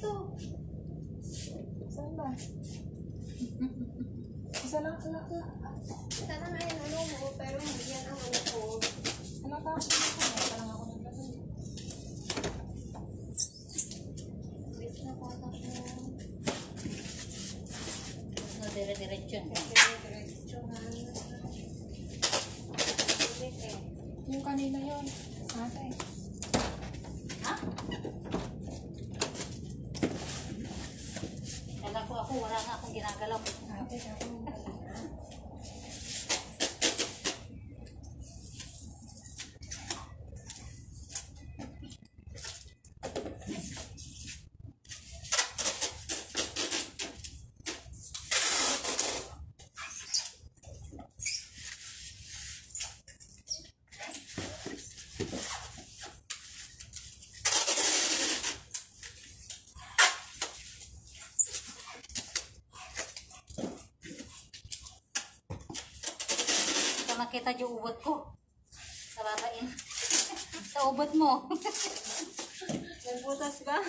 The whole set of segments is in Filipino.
dito. Saan ba? Isa lang. Isa lang nga yung ano mo, pero hindi yan ang ano ko. Ano ka? Parang ako naglasal. Bis na kontak mo. No, dire-diretso. Diretso nga. Yung kanina yun. Ate. Ha? Kala ko ako, wala nga akong ginagalaw. Ate, ako. Nakita yung ubot ko. Sa babain. Sa ubot mo. Nagbutas ba?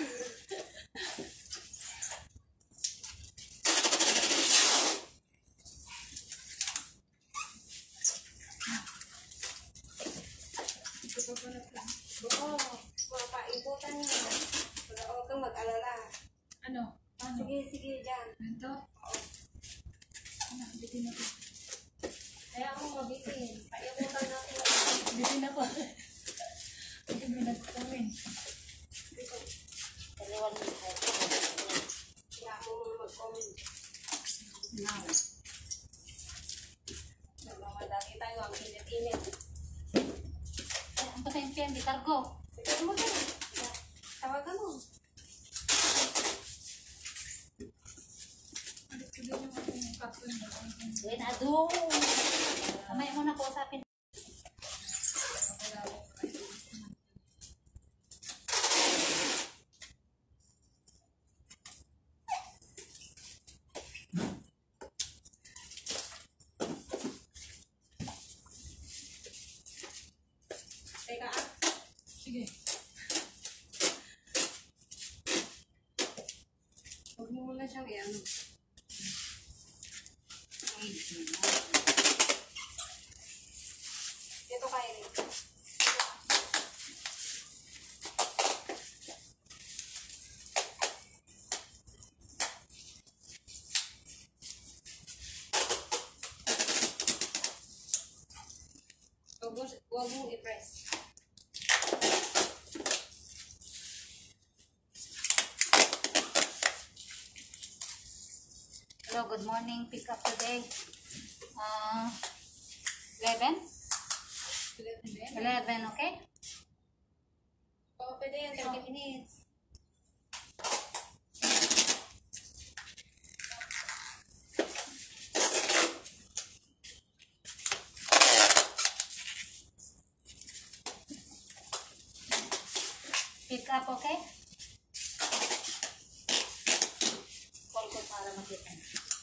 Oo, mapaibutan niya. Huwag kang mag-alala. Ano? Ano? Sige, dyan. Ganito? Ano? Bitin ako. Kaya ako mabitin. Paibutan natin. Bitin ako. Hindi mo nagkawin. Daliwan mo. Kaya ako mag-comment. Now. Nagmamadali tayo ang init-init. Ang pasensya, hindi cargo. Sige mo din. Tawagan mo. Gusto din yung aking kapon mo. Wait, ado. Kamay mo na ko usapin. Teka Sige. Huwag mo muna siyang i-ano. Dito kayo rin. Huwag mong i-press. Hello, good morning. Pick up today. 11? 11, okay? Oo, pwede yan. 30 minutes. Pick up, okay? Call ko para makita.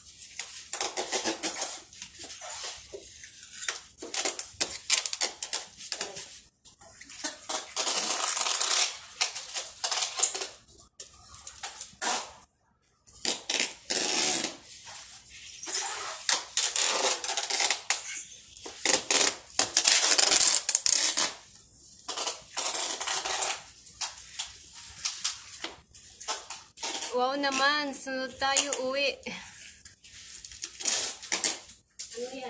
Wow naman, sunod tayo uwi. Ano yan?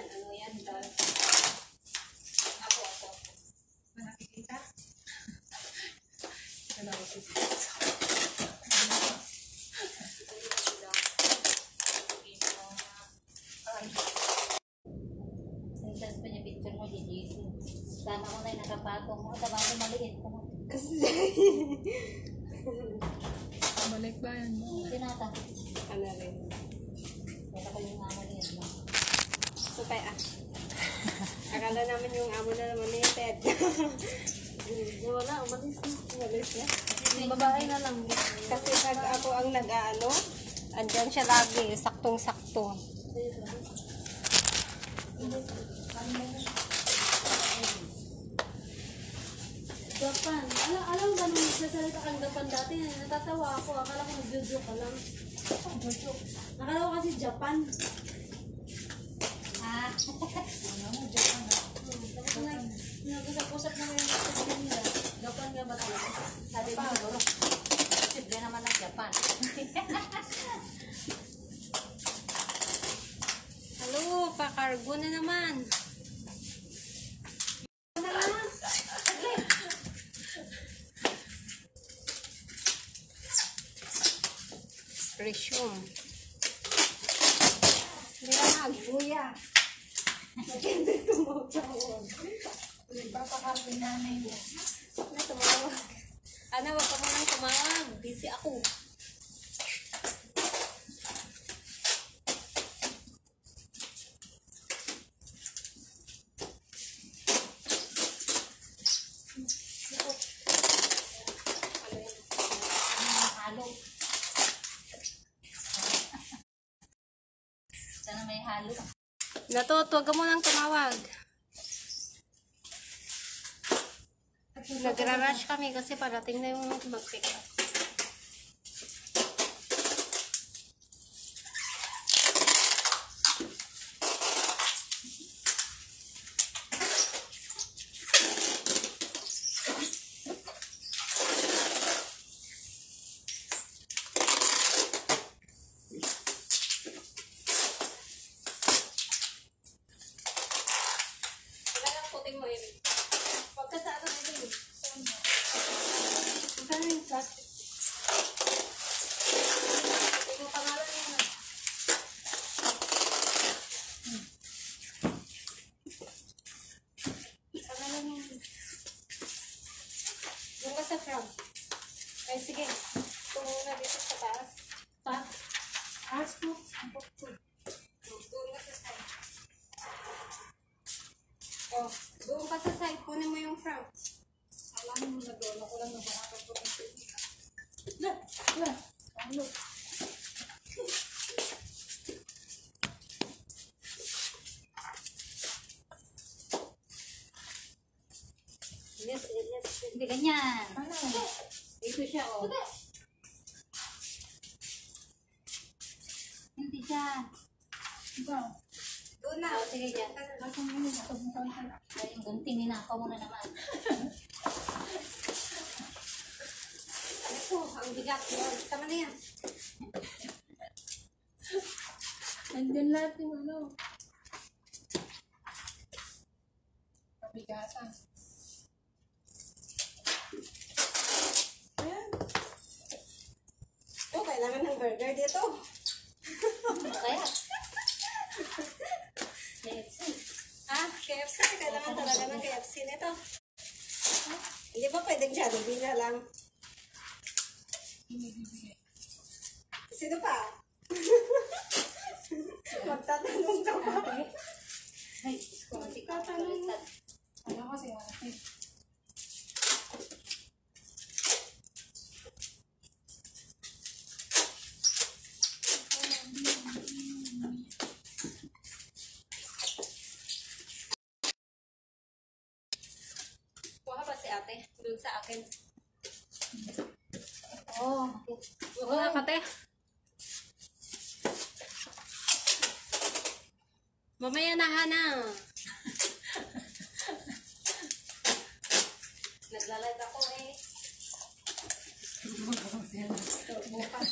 Ako. Nakikita? Ano ako? Sentence pa niya picture mo, GGC. Sama mo na yung nakapatong mo. Tama mo maliit mo. Kasi, Balik ba yan mo? Tinata. ano rin. Kaya ko yung amo niya. So, kaya, akala namin yung amo na naman ni Ted. Wala, umalis na. Yung babae na lang. Kasi pag ako ang nag-ano, andyan siya lagi, saktong-sakto. Japan. Alam, ganun nagsasalita kang Japan dati. Natatawa ako. Akala ko nag-joke ka lang. Nakala ko kasi Japan. Ah, Ano mo, Japan na. Tapos nag-usap-usap na ngayon sa sabihin nila. Japan nga ba talaga? sabi mo siguro. Simple naman ng Japan. Hello, pa-cargo na naman. Ano na lang? Resume. Hindi na magbuya. Maganda tumawag. Papakapin nanay mo. Ano tumawag? Ana, wag ka munang tumawag. Busy ako. Halo. Sana may halo. Natot, wag ka munang tumawag. Nagra-rush kami kasi parating na yung mag-pick up. Kailangan puting mo yun. Huwag ka sa ano na yun. Saan yung plastic? Puting mo pangalan yun. Pangalan yun. Doon ka sa front. Ay, sige. Tumuna dito sa taas. Pa? Taas mo. Doon ka sa side. Oh, doon ka sa side. Kunin mo yung front. Alam mo na doon. Ako lang nabakakap ko ng pwede. Ano? Yes, yes. Hindi ganyan. Ano? Ito siya, oh. Hindi siya. Ikaw. Doon na. Oh, sige dyan. Ako mo yun. Ako mo kayo. Ay, yung gunting, ninakaw mo na naman. Ito, ang bigat. Tama na yan. Andyan lahat yung ano. Pabigatan. Ayan. Oh, kailangan ng burger dito. Kaya. KFC. Ah, KFC. Kailangan talaga ng KFC nito. Hindi ba pwedeng Jollibee na lang? Binibigay. Sino pa? Magtatanong ka pa. Ay, kunti ka. Baliktad. Ano kasi ate? Kuha ba si ate? Doon sa akin. Oh, Oo nga, kate. Mamaya na, Hana. Naglalad ako eh. Bukas.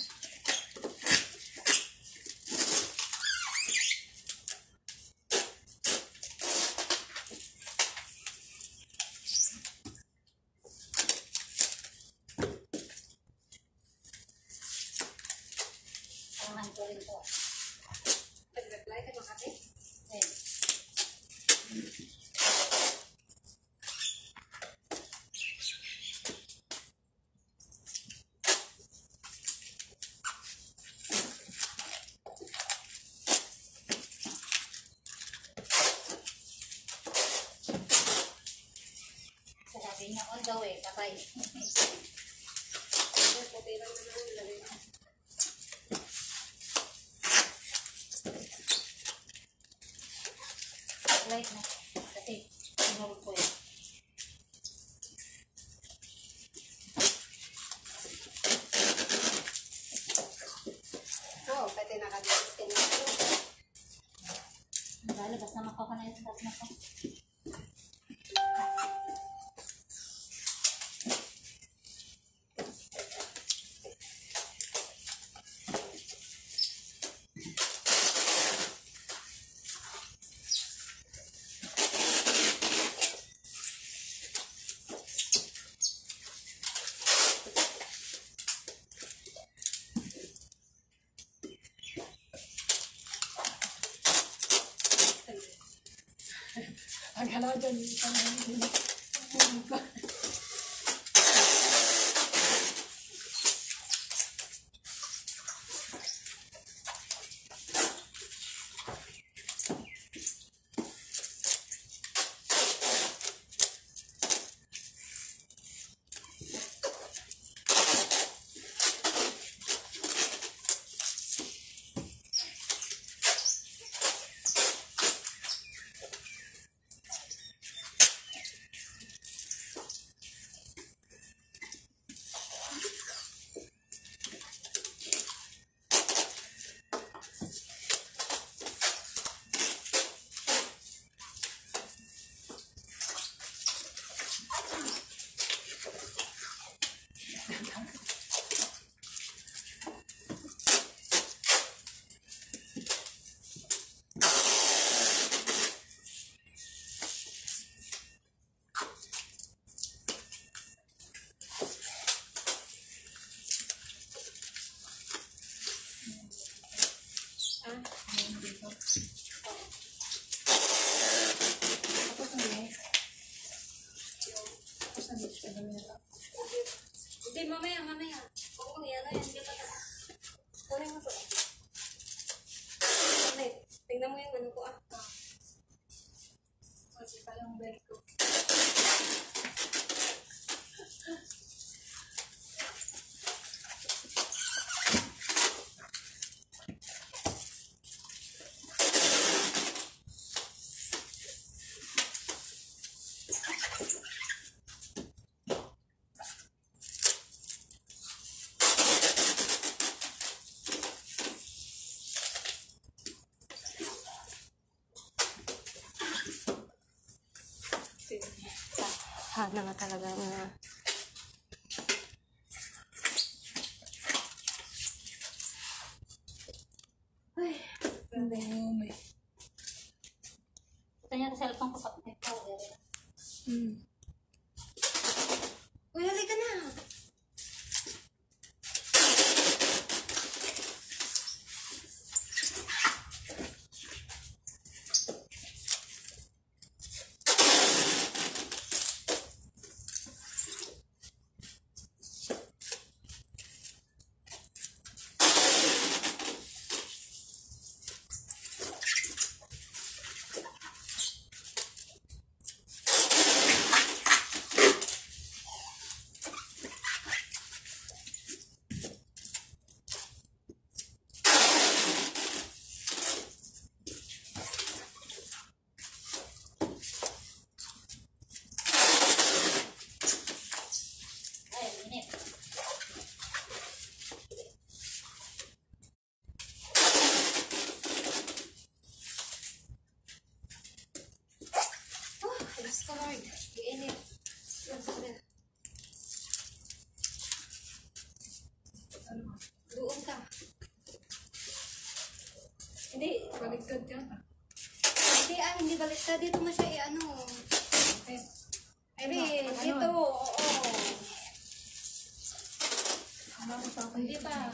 samahan ko rin to. Nag-reply ka mga ate. Ayan. Sabi niya, all the way, patay. Puti lang naman ang nilagay ko. Light na. Kasi, sinurog ko yun. kasi nakadilis ka na. Dali, basta makaw ka na yung start na ko. Ang hala dyan, hindi pa naman. Hindi, mamaya. Oo, yan. Kunin mo to. Tingnan mo yung ano ko ah. Kasi palang bed ko. Hana nga talaga nga. Ay, Hindi mo may. Ito niya sa cellphone ko pag may powder. uy, halika na. Ay, init. Diyos ko, Lord. Iinit. Doon ka. Hindi. Baligtad yata. Hindi balik ka. Dito mo siya i-ano. Eh, Ay, Ano? dito. Oo. ano ko sa akin? Hindi pa.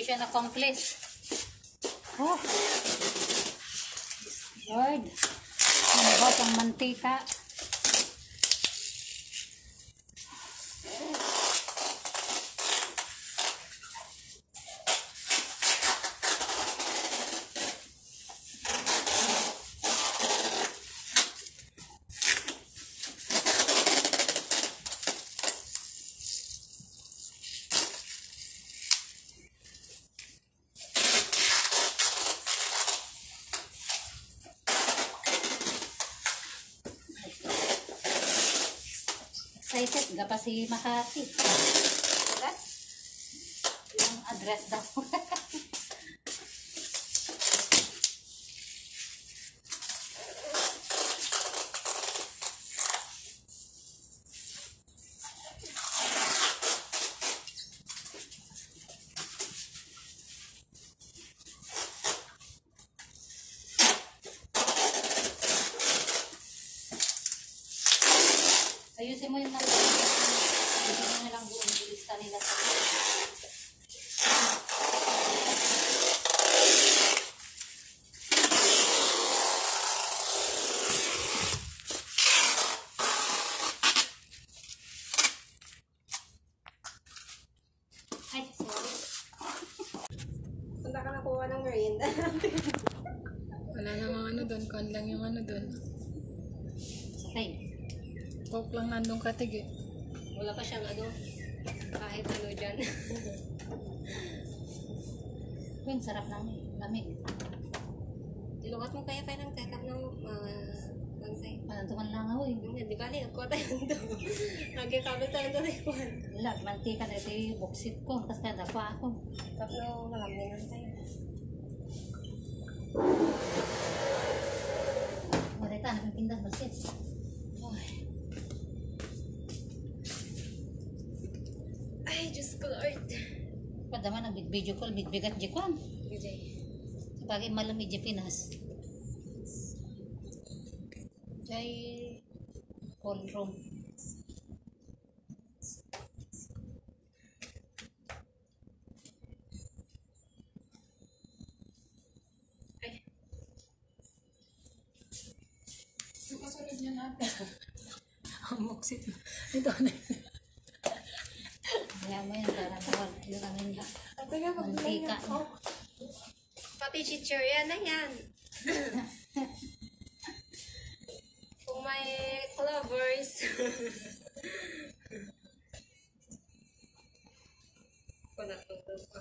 mission accomplished. Oh. Lord. Ano ba pang mantika? Excited ga pa si Makati. Diba? Yung address daw. Ayusin mo yung natin. Ayusin mo na lang buong lista nila. Ay, sorry. Punta ka nakuha ng merienda. Wala namang ano doon. Kon lang yung ano doon. Okay. Coke lang nandong katig eh. Wala pa siyang ano, kahit ano dyan. Yun, sarap namin. Lamig. Ilukat mo kaya ng tetap ng bangkay. Panantuman lang ako eh. Di ba, ako tayo ito. Nagkakabit tayo ito rin. Wala, mantika na ito yung buksit ko. Tapos kada pa ako. Tapos malaminan tayo. Marita, napipindas basit. Ay, Diyos ko, Lord. Padaman ang video call, bigbigat jikwan. Gajay. Sabagay malamig di Pinas. Jay call room. Ay, Yung kasunod niya natin. Ang muksit. Ito na. Kaya mo yan para mawag yung ano niya. Ate nga, Mantika niya. pati chichirya na yan. Kung may clovers. Kung natutog ko.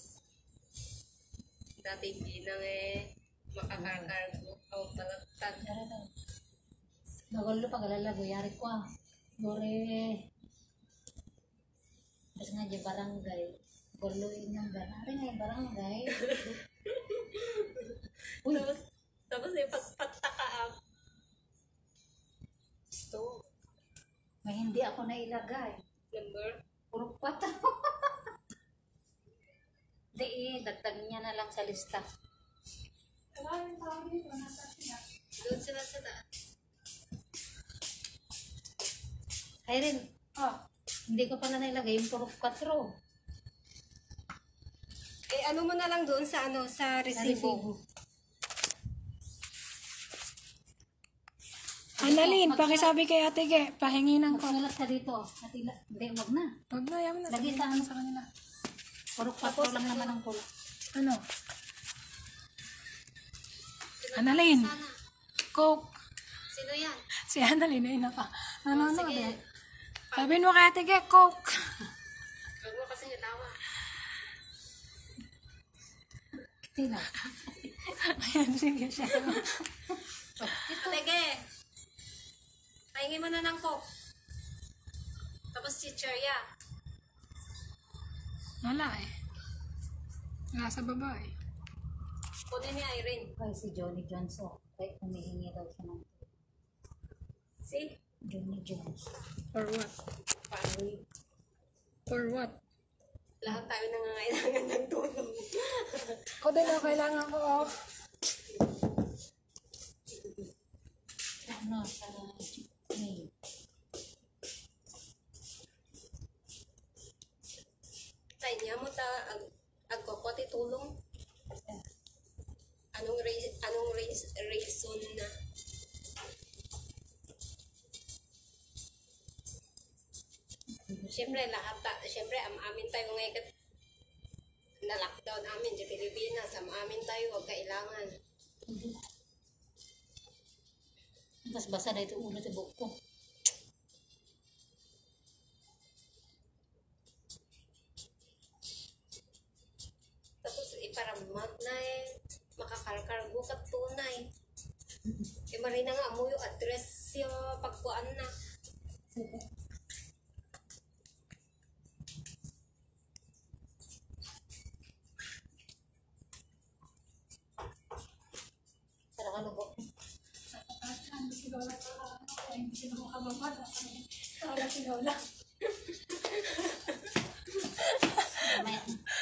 Dati ginang makakarkargo. O palagtad. Dara daw. Nagulo pa galalago yari ko ah. Gore. Tapos nga di barangay. Guloy ng barangay. Nga barangay. Uy. Tapos yung pagpagtakaam. Stove. May hindi ako nailagay. Number. Puro pata. Di, dagdag niya na lang sa lista. Doon sila sa daan. Irene, hindi ko pala nailagay yung puro 4. Eh, ano mo na lang doon sa ano, sa resibo. Annalyn, pakisabi kay Ate Ge, pahingi ng coke. Magsulat ka dito. Hindi, wag na. Huwag na, yaman na. Lagi Sabihin sa mo ano? sa kanila. Puro 4 lang naman ang puro. Ano? Annalyn, coke. Sino yan? Si Annalyn, ay naka. Ano, ano, Sige. ano? Sabihin mo kay Ate Ge, coke. Huwag mo kasi natawa. Sino? Ayan, sige siya. Sige. Pahingi mo na ng coke. Tapos chichirya. Wala eh. Wala sa baba eh. Kunin ni Irene. Kay si Johnny Johnson. Kaya humihingi daw siya ng See? Johnny Jones. For what? Paano? For what? Lahat tayo nangangailangan ng tulong. Ako din ang kailangan ko, oh. Ano, sa May. Tay niya mo ta agkopot reason na. Siyempre, amin tayo ngayon na lockdown amin sa Pilipinas. Amin tayo, huwag kailangan. Tapos basa na ito ulo sa buhok ko. Tapos, iparamat na makakarkargo ka tunay. Marina nga mo yung address yung pagkuan na. Para ka lubok. Si Lola, hindi sila makababa. Wala si Lola. Mamaya.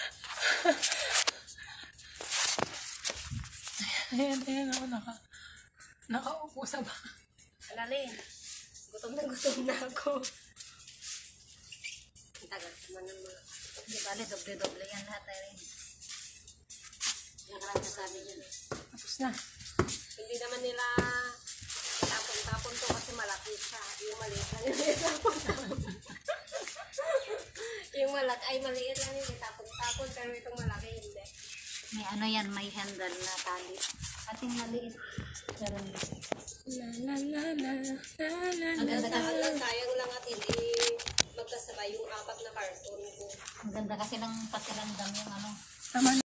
Ayan ako nakaupo sa ba. Alalin, gutom na ako. Ang tagal naman ng mga. Di bale, doble-doble yan lahat tayo rin. Nakarang sabi dyan. Tapos na. Hindi naman nila tapon-tapon to kasi malaki siya. Yung maliit lang yung itapon-tapon. Yung maliit lang yung itapon-tapon pero itong malaki hindi. May ano yan, may handle na tali. Ating maliit. Pero Ang ganda lang, sayang lang at hindi magkasabay yung 4 na karton ko. ang ganda kasi ng pakiramdam yung ano. Tama na.